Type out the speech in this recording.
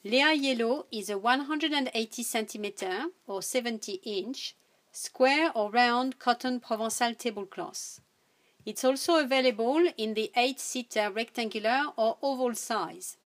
Lea Yellow is a 180 cm or 70 inch square or round cotton Provençal tablecloth. It's also available in the 8-seater rectangular or oval size.